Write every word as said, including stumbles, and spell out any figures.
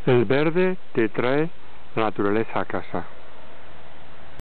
El verde te trae la naturaleza a casa.